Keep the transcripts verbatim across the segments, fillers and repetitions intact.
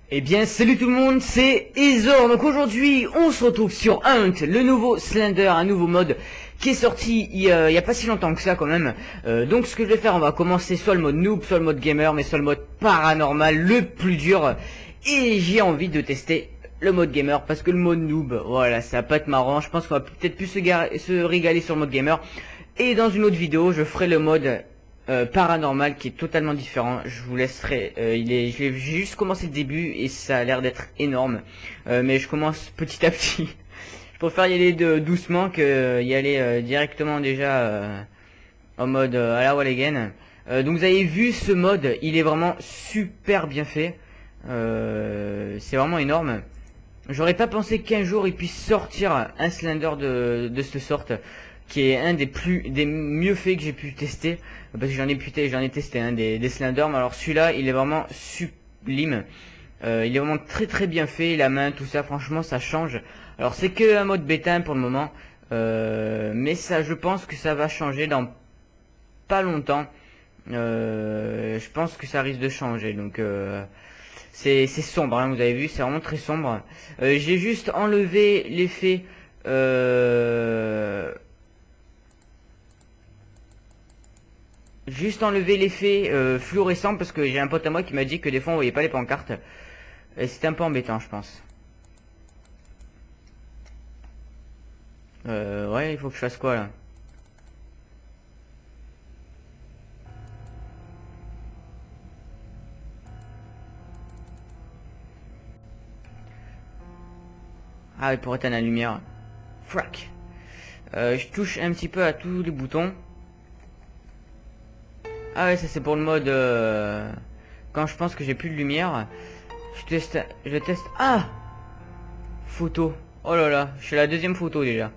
Eh bien salut tout le monde, c'est Ezor. Donc aujourd'hui on se retrouve sur Hunt, le nouveau Slender, un nouveau mode qui est sorti il y a, il y a pas si longtemps que ça quand même. euh, Donc ce que je vais faire, on va commencer soit le mode noob, soit le mode gamer, mais soit le mode paranormal, le plus dur. Et j'ai envie de tester le mode gamer parce que le mode noob, voilà, ça va pas être marrant. Je pense qu'on va peut-être plus se, se régaler sur le mode gamer. Et dans une autre vidéo je ferai le mode Euh, paranormal qui est totalement différent. Je vous laisserai, euh, il est, j'ai juste commencé le début et ça a l'air d'être énorme, euh, mais je commence petit à petit. Je préfère y aller de doucement que euh, y aller euh, directement déjà euh, en mode euh, à la wall again. Euh, donc vous avez vu ce mode, il est vraiment super bien fait. Euh, c'est vraiment énorme. J'aurais pas pensé qu'un jour il puisse sortir un Slender de de cette sorte, qui est un des plus des mieux faits que j'ai pu tester, parce que j'en ai pu j'en ai testé un hein, des, des Slender, mais alors celui-là il est vraiment sublime. Euh, il est vraiment très très bien fait, la main, tout ça, franchement ça change. Alors c'est que un mode bêta pour le moment, euh, mais ça, je pense que ça va changer dans pas longtemps. Euh, je pense que ça risque de changer, donc euh, c'est sombre, hein, vous avez vu, c'est vraiment très sombre. Euh, j'ai juste enlevé l'effet euh, juste enlever l'effet euh, fluorescent, parce que j'ai un pote à moi qui m'a dit que des fois on voyait pas les pancartes et c'était un peu embêtant, je pense. Euh, ouais, il faut que je fasse quoi là? Ah oui, pour éteindre la lumière. Frac. Euh, je touche un petit peu à tous les boutons. Ah ouais, ça c'est pour le mode euh, quand je pense que j'ai plus de lumière. Je teste, je teste. Ah, photo. Oh là là, je suis à la deuxième photo déjà.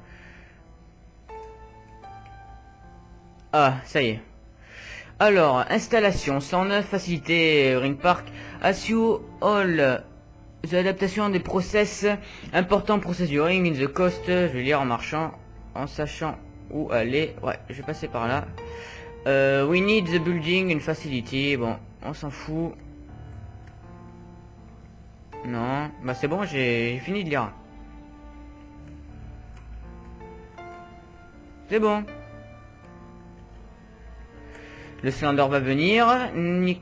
Ah, ça y est. Alors, installation cent neuf, facilité Ring Park, assure all the adaptation des process important process du ring in the coast. Je vais lire en marchant, en sachant où aller. Ouais, je vais passer par là. Euh, we need the building une facility. Bon, on s'en fout. Non, bah c'est bon, j'ai fini de lire. C'est bon. Le Slender va venir. Ni...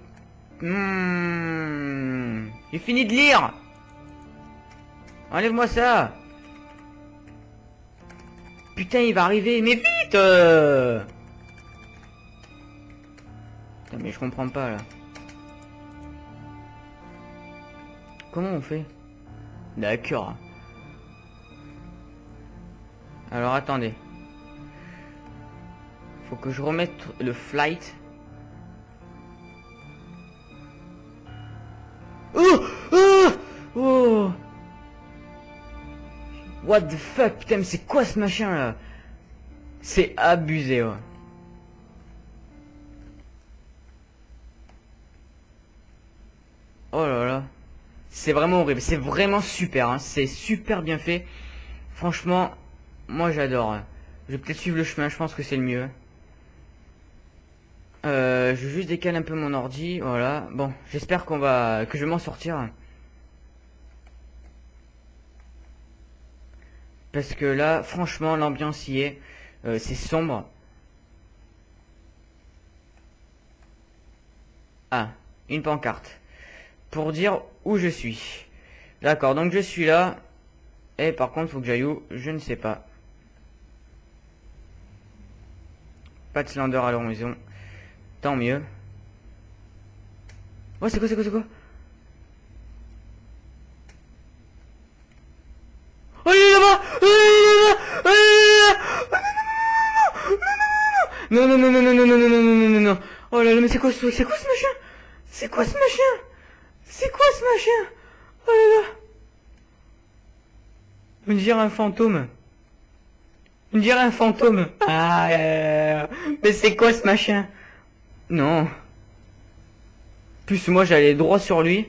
Hmm. J'ai fini de lire. Enlève-moi ça. Putain, il va arriver, mais vite euh Putain, mais je comprends pas là. Comment on fait? D'accord. Alors attendez. Faut que je remette le flight. Oh, oh, oh. What the fuck, putain, mais c'est quoi ce machin là? C'est abusé, ouais. Oh là là. C'est vraiment horrible, c'est vraiment super, hein. C'est super bien fait. Franchement, moi j'adore. Je vais peut-être suivre le chemin, je pense que c'est le mieux. Euh, je vais juste décaler un peu mon ordi, voilà. Bon, j'espère qu'on va que je vais m'en sortir. Parce que là, franchement, l'ambiance y est. Euh, c'est sombre. Ah, une pancarte. Pour dire où je suis. D'accord, donc je suis là. Et par contre, faut que j'aille où? Je ne sais pas. Pas de Slender à l'horizon. Tant mieux. Oh, c'est quoi, c'est quoi, c'est quoi? Oh, il est là-bas! Oh, il est là-bas! Non, non, non, non, non, non, non, non, non, non, non, non, non. Oh là là, mais c'est quoi ce, c'est quoi ce machin? C'est quoi ce machin? C'est quoi ce machin? Oh là là. On dirait un fantôme. On dirait un fantôme. Ah, euh, mais c'est quoi ce machin? Non. Plus moi j'allais droit sur lui.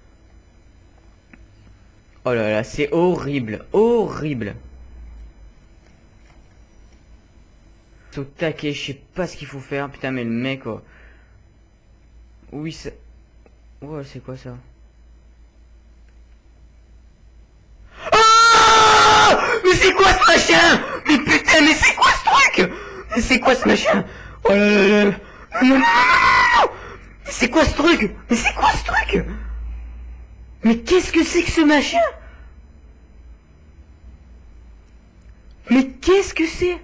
Oh là là, c'est horrible, horrible. C'est au taquet, je sais pas ce qu'il faut faire. Putain, mais le mec, oh. Oui, c'est... Ouais, c'est quoi ça? machin. Mais putain, mais c'est quoi ce truc? Mais c'est quoi ce machin? Oh là là là là. Non, non, non, non, non. Mais c'est quoi ce truc? Mais c'est quoi ce truc? Mais qu'est-ce que c'est que ce machin? Mais qu'est-ce que c'est?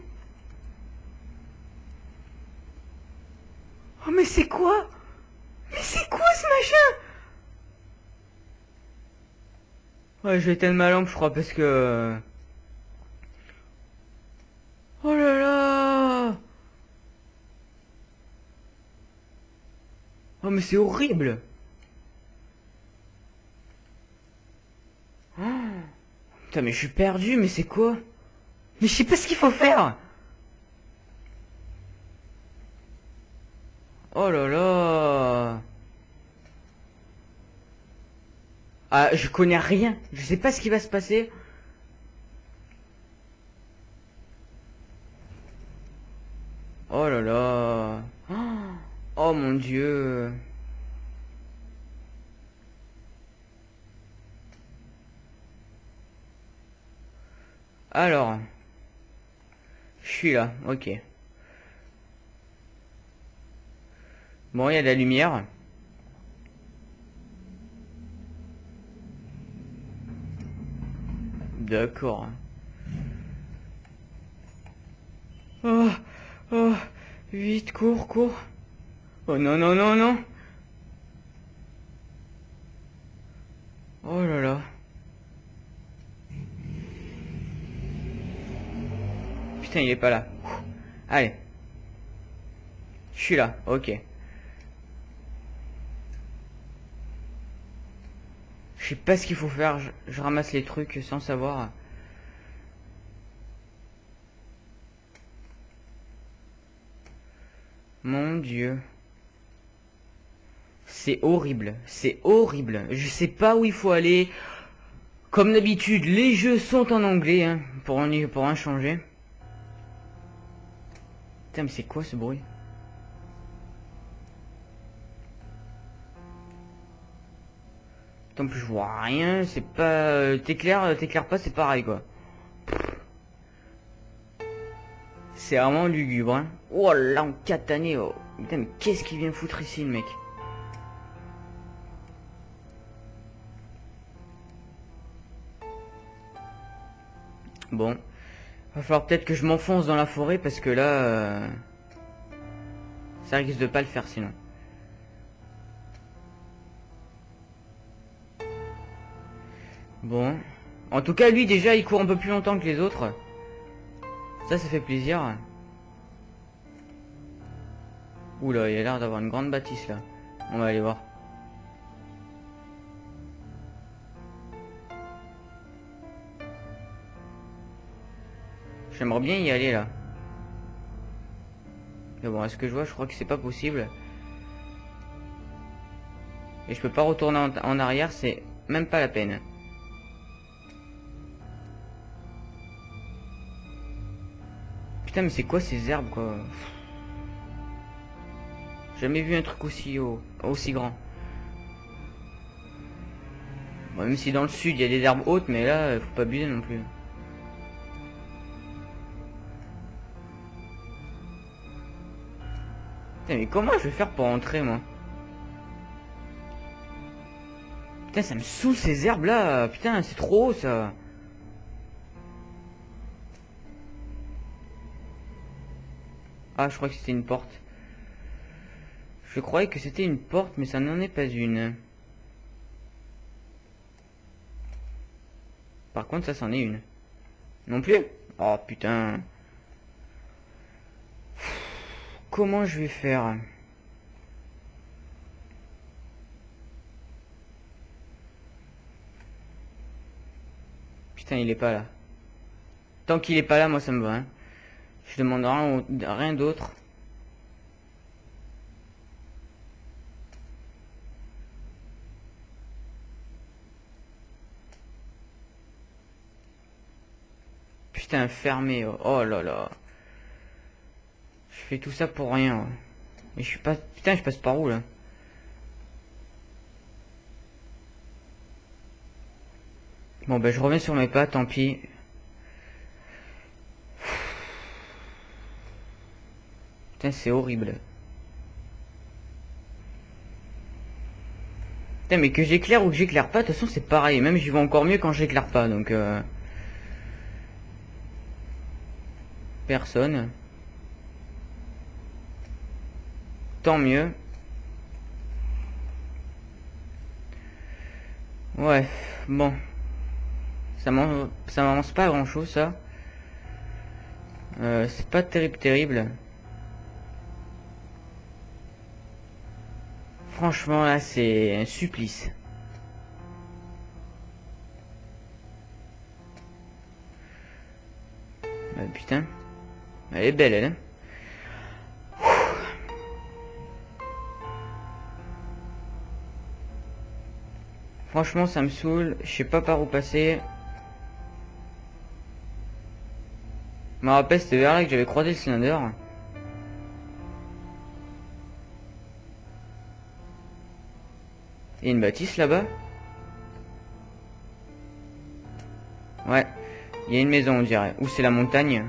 Oh mais c'est quoi? Mais c'est quoi ce machin? Ouais, je vais éteindre ma lampe, je crois, parce que... Oh là là! Oh mais c'est horrible! Oh. Putain mais je suis perdu, mais c'est quoi? Mais je sais pas ce qu'il faut faire! Oh là là! Ah, je connais rien. Je sais pas ce qui va se passer. Oh là là. Oh mon Dieu. Alors. Je suis là, ok. Bon, il y a de la lumière. D'accord. Oh, oh, vite, cours, cours. Oh non, non, non, non. Oh là là. Putain, il est pas là. Allez. Je suis là, ok. Je sais pas ce qu'il faut faire, je, je ramasse les trucs sans savoir. Mon Dieu. C'est horrible, c'est horrible. Je sais pas où il faut aller. Comme d'habitude, les jeux sont en anglais, hein, pour en, pour en changer. Putain, mais c'est quoi ce bruit? En plus je vois rien, c'est pas... T'éclaires, t'éclaires pas, c'est pareil quoi. C'est vraiment lugubre, hein. Oh là, en catané, oh. Putain, mais qu'est-ce qu'il vient foutre ici le mec? Bon. Va falloir peut-être que je m'enfonce dans la forêt parce que là... Euh... Ça risque de pas le faire sinon. Bon. En tout cas, lui, déjà, il court un peu plus longtemps que les autres. Ça, ça fait plaisir. Oula, il a l'air d'avoir une grande bâtisse, là. On va aller voir. J'aimerais bien y aller, là. Mais bon, à ce que je vois, je crois que c'est pas possible. Et je peux pas retourner en, en arrière, c'est même pas la peine. Putain, mais c'est quoi ces herbes, quoi? Jamais vu un truc aussi haut, aussi grand. Bon, même si dans le sud, il y a des herbes hautes, mais là, faut pas abuser non plus. Putain, mais comment je vais faire pour entrer, moi? Putain, ça me saoule ces herbes là. Putain, c'est trop haut ça. Ah, je crois que c'était une porte. Je croyais que c'était une porte, mais ça n'en est pas une. Par contre, ça, c'en est une. Non plus. Oh, putain. Comment je vais faire? Putain, il est pas là. Tant qu'il est pas là, moi, ça me va. Hein. Je demande rien, rien d'autre. Putain, fermé. Oh, oh là là. Je fais tout ça pour rien. Ouais. Mais je suis pas... Putain, je passe par où, là? Bon, ben, je reviens sur mes pas, tant pis. Putain, c'est horrible. Putain, mais que j'éclaire ou que j'éclaire pas, de toute façon c'est pareil. Même j'y vais encore mieux quand j'éclaire pas, donc... Euh... Personne. Tant mieux. Ouais, bon. Ça m'avance pas grand chose, ça. Euh, c'est pas terrible, terrible. Franchement, là, c'est un supplice. Bah, putain. Elle est belle, elle. Hein. Franchement, ça me saoule. Je sais pas par où passer. Je me rappelle, c'était vers là que j'avais croisé le cylindre. Il y a une bâtisse là-bas. Ouais. Il y a une maison, on dirait. Ou c'est la montagne.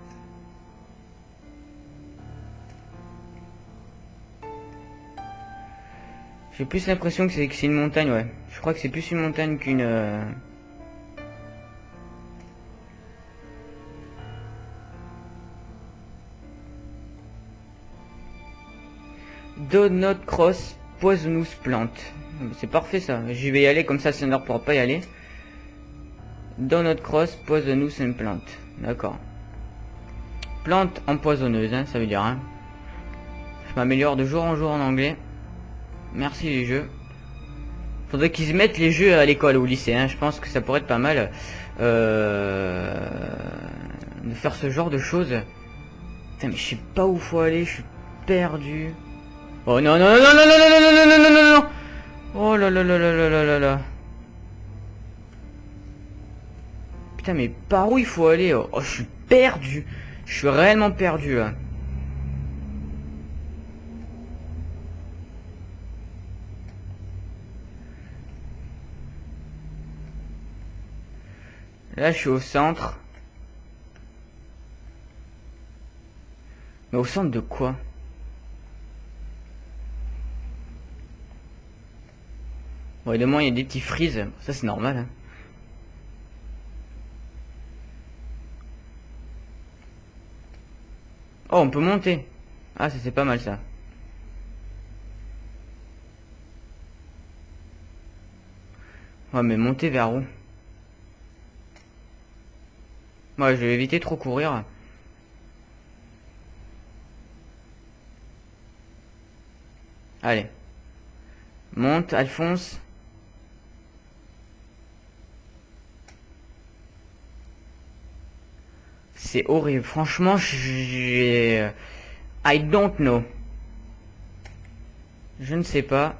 J'ai plus l'impression que c'est que c'est une montagne, ouais. Je crois que c'est plus une montagne qu'une... Euh... Do not cross poisonous plant. C'est parfait ça. J'y vais y aller comme ça, le cylindre pourra pas y aller. Do not cross poisonous and plant. D'accord. Plante empoisonneuse, hein, ça veut dire. Hein. Je m'améliore de jour en jour en anglais. Merci les jeux. Faudrait qu'ils mettent les jeux à l'école ou au lycée. Hein. Je pense que ça pourrait être pas mal euh, de faire ce genre de choses. Putain, mais je sais pas où faut aller. Je suis perdu. Oh non non non non non non non non non non non non. Oh là là là là là là là là. Putain, mais par où il faut aller? Oh, je suis perdu. Je suis réellement perdu là. Là, je suis au centre. Mais au centre de quoi? Bon, évidemment, il y a des petits frises. Ça, c'est normal. Hein. Oh, on peut monter. Ah, ça, c'est pas mal, ça. Ouais, mais monter vers où? Moi, je vais éviter de trop courir. Allez. Monte, Alphonse. C'est horrible. Franchement, j'ai... I don't know. Je ne sais pas.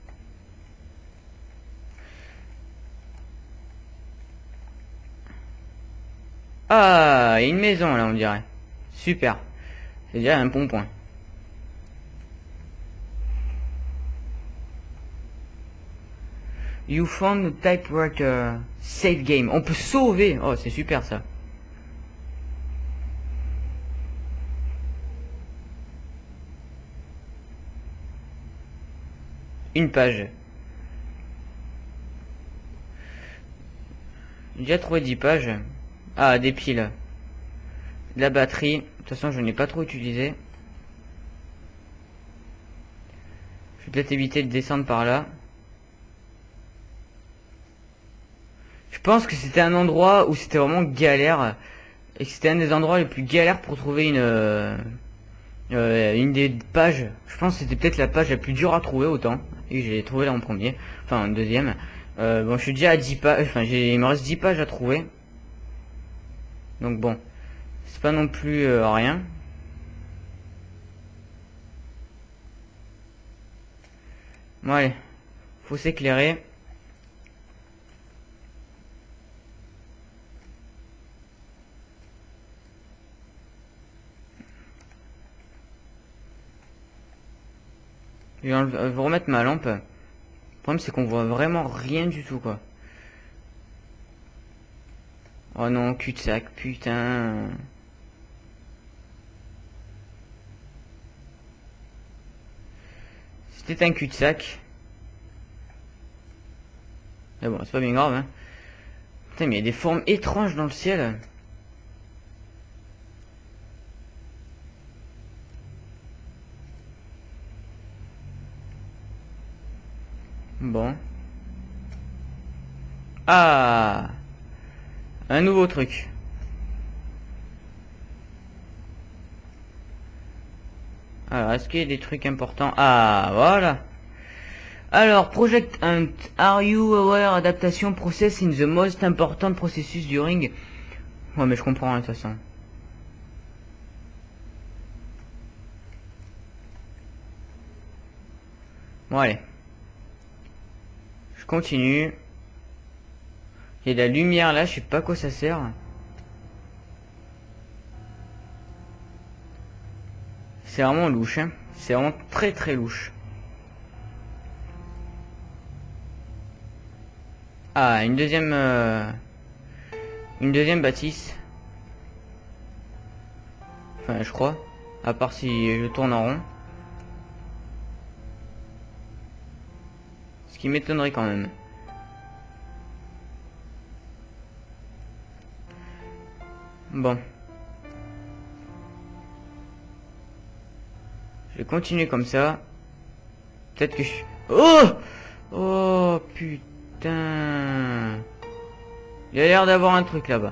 Ah, il y a une maison là, on dirait. Super. C'est déjà un bon point. You found the typewriter. Save game. On peut sauver. Oh, c'est super ça. Une page. J'ai déjà trouvé dix pages. Ah, des piles. La batterie. De toute façon, je n'ai pas trop utilisé. Je vais peut-être éviter de descendre par là. Je pense que c'était un endroit où c'était vraiment galère. Et que c'était un des endroits les plus galères pour trouver une... Euh, euh, une des pages. Je pense que c'était peut-être la page la plus dure à trouver autant. Et j'ai trouvé là en premier. Enfin, en deuxième. Euh, bon, je suis déjà à dix pages. Enfin, j'ai, il me reste dix pages à trouver. Donc bon, c'est pas non plus euh, rien. Bon allez, faut s'éclairer. Je vais vous remettre ma lampe. Le problème c'est qu'on voit vraiment rien du tout quoi. Oh non, cul-de-sac, putain. C'était un cul-de-sac. Mais bon, c'est pas bien grave, hein. Putain, mais il y a des formes étranges dans le ciel. Bon. Ah, un nouveau truc. Alors, est-ce qu'il y a des trucs importants? Ah, voilà. Alors, Project Hunt. Are you aware adaptation process in the most important processus during... Ouais, mais je comprends, hein, de toute façon. Bon, allez. Je continue. Il y a de la lumière là, je sais pas à quoi ça sert. C'est vraiment louche, hein. C'est vraiment très très louche. Ah, une deuxième... Euh, une deuxième bâtisse. Enfin, je crois. À part si je tourne en rond. Ce qui m'étonnerait quand même. Bon. Je vais continuer comme ça. Peut-être que je... Oh! Oh, putain. Il y a l'air d'avoir un truc là-bas.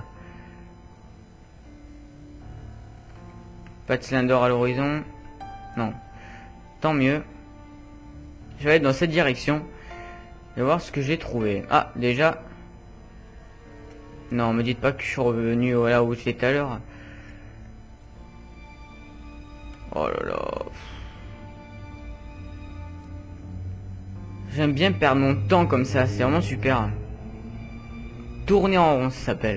Pas de cylindre à l'horizon. Non. Tant mieux. Je vais aller dans cette direction. Je vais voir ce que j'ai trouvé. Ah, déjà... Non, me dites pas que je suis revenu là où j'étais tout à l'heure. Oh là là. J'aime bien perdre mon temps comme ça, c'est vraiment super. Tourner en rond, ça s'appelle.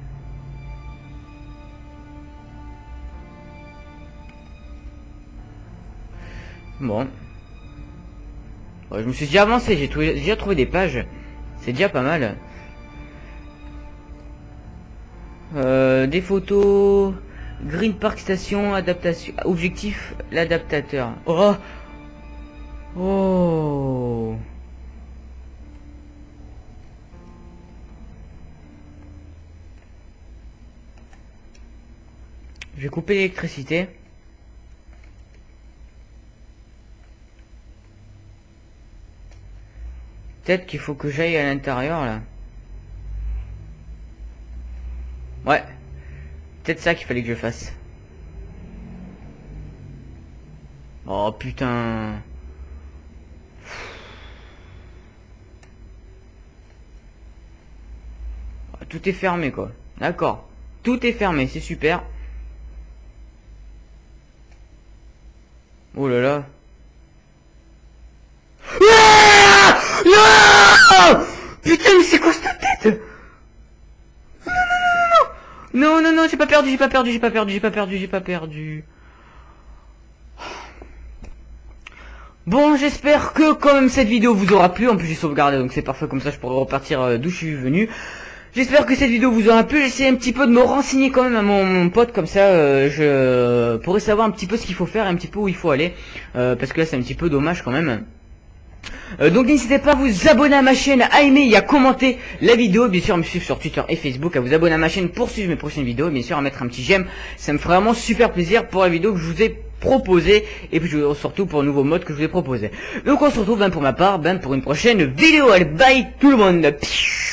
Bon. Bon, je me suis déjà avancé, j'ai déjà trouvé des pages. C'est déjà pas mal. Euh, des photos, Green Park Station, adaptation, objectif, l'adaptateur. Oh, oh. Je vais couper l'électricité. Peut-être qu'il faut que j'aille à l'intérieur là. Ouais, peut-être ça qu'il fallait que je fasse. Oh putain. Tout est fermé quoi. D'accord. Tout est fermé, c'est super. Oh là là. Ah non. Putain, mais c'est quoi cette tête? Non, non, non, j'ai pas perdu, j'ai pas perdu, j'ai pas perdu, j'ai pas perdu, j'ai pas perdu. Bon, j'espère que quand même cette vidéo vous aura plu. En plus j'ai sauvegardé, donc c'est parfait, comme ça je pourrai repartir euh, d'où je suis venu. J'espère que cette vidéo vous aura plu. J'essaie un petit peu de me renseigner quand même à mon, mon pote, comme ça euh, je pourrais savoir un petit peu ce qu'il faut faire et un petit peu où il faut aller. Euh, parce que là c'est un petit peu dommage quand même. Euh, donc n'hésitez pas à vous abonner à ma chaîne, à aimer et à commenter la vidéo, bien sûr à me suivre sur Twitter et Facebook, à vous abonner à ma chaîne pour suivre mes prochaines vidéos, bien sûr à mettre un petit j'aime, ça me ferait vraiment super plaisir pour la vidéo que je vous ai proposée, et puis surtout pour le nouveau mode que je vous ai proposé. Donc on se retrouve ben, pour ma part ben, pour une prochaine vidéo. Allez, bye tout le monde.